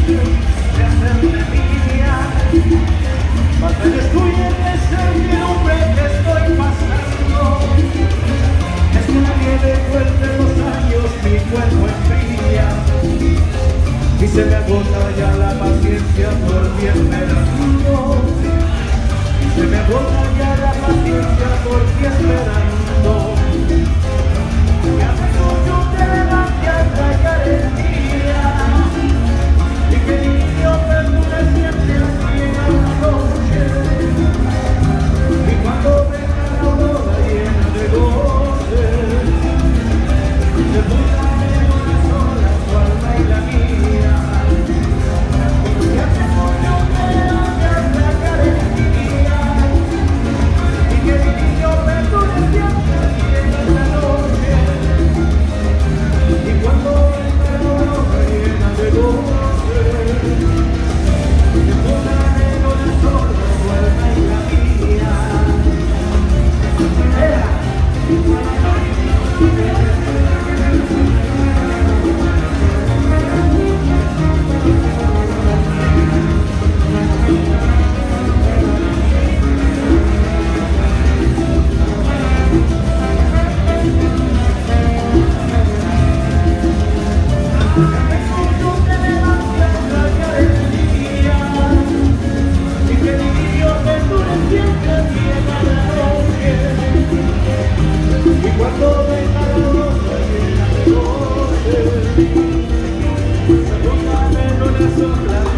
de hacerme mía. Parte destruyen esa incertidumbre que estoy pasando. Es que la nieve fuerte los años mi cuerpo enfría y se me agota ya la paciencia por ti esperando. Y se me agota ya la paciencia por ti esperando. Que a menos yo te levante a rayar el día y que el niño perdure siempre aquí en la noche. Y cuando venga la aurora llena de goce, se fundan en una sola tu alma y la mía. Que a menos yo te levante a rayar el día y que el niño perdure siempre aquí en la noche. Y cuando venga la aurora llena de goce, se fundan en una sola tu alma y la mía. Y cuando venga la aurora llena de goce, se pongan en una sombra